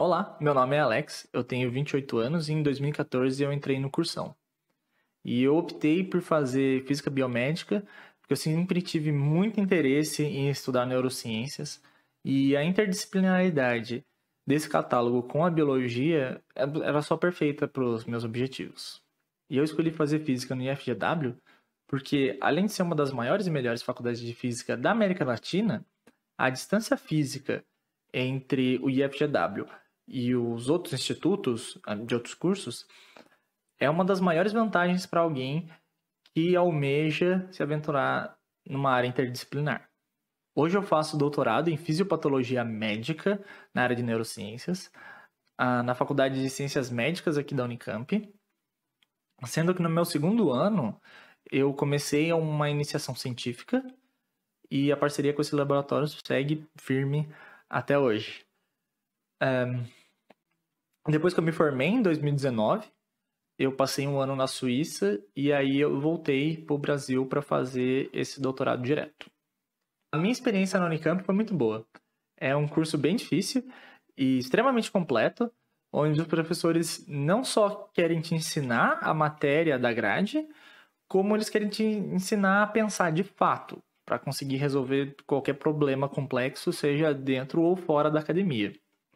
Olá, meu nome é Alex, eu tenho 28 anos e em 2014 eu entrei no cursão. E eu optei por fazer física biomédica porque eu sempre tive muito interesse em estudar neurociências e a interdisciplinaridade desse catálogo com a biologia era só perfeita para os meus objetivos. E eu escolhi fazer física no IFGW porque, além de ser uma das maiores e melhores faculdades de física da América Latina, a distância física entre o IFGW e os outros institutos de outros cursos é uma das maiores vantagens para alguém que almeja se aventurar numa área interdisciplinar. Hoje eu faço doutorado em fisiopatologia médica na área de neurociências, na Faculdade de Ciências Médicas aqui da Unicamp, sendo que no meu segundo ano eu comecei uma iniciação científica e a parceria com esse laboratório segue firme até hoje. Depois que eu me formei em 2019, eu passei um ano na Suíça e aí eu voltei para o Brasil para fazer esse doutorado direto. A minha experiência na Unicamp foi muito boa. É um curso bem difícil e extremamente completo, onde os professores não só querem te ensinar a matéria da grade, como eles querem te ensinar a pensar de fato, para conseguir resolver qualquer problema complexo, seja dentro ou fora da academia.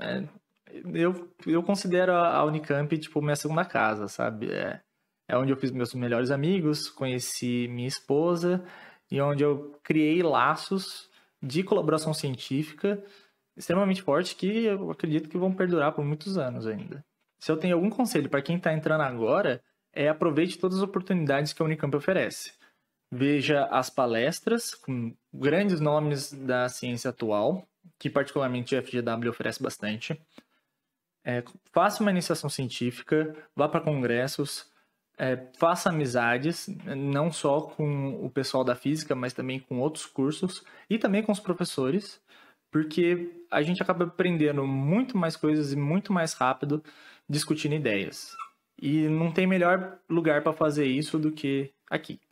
Eu considero a Unicamp tipo minha segunda casa, sabe? É onde eu fiz meus melhores amigos, conheci minha esposa e onde eu criei laços de colaboração científica extremamente fortes que eu acredito que vão perdurar por muitos anos ainda. Se eu tenho algum conselho para quem está entrando agora, aproveite todas as oportunidades que a Unicamp oferece. Veja as palestras com grandes nomes da ciência atual, que particularmente o FGW oferece bastante. Faça uma iniciação científica, vá para congressos, faça amizades, não só com o pessoal da física, mas também com outros cursos e também com os professores, porque a gente acaba aprendendo muito mais coisas e muito mais rápido discutindo ideias. E não tem melhor lugar para fazer isso do que aqui.